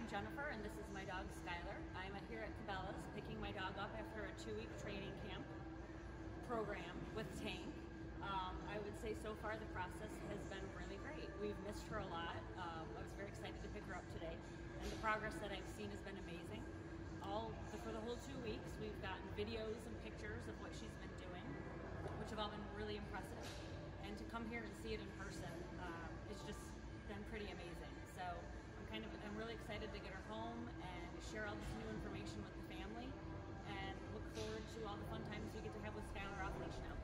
Jennifer, and this is my dog Skylar. I'm here at Cabela's picking my dog up after a 2-week training camp program with Tank. I would say so far the process has been really great. We've missed her a lot. I was very excited to pick her up today, and the progress that I've seen has been amazing. For the whole 2 weeks, we've gotten videos and pictures of what she's been doing, which have all been really impressive. And to come here and see it in person, it's just been pretty amazing. So I'm really excited to get her home and share all this new information with the family, and look forward to all the fun times we get to have with Skylar off leash now.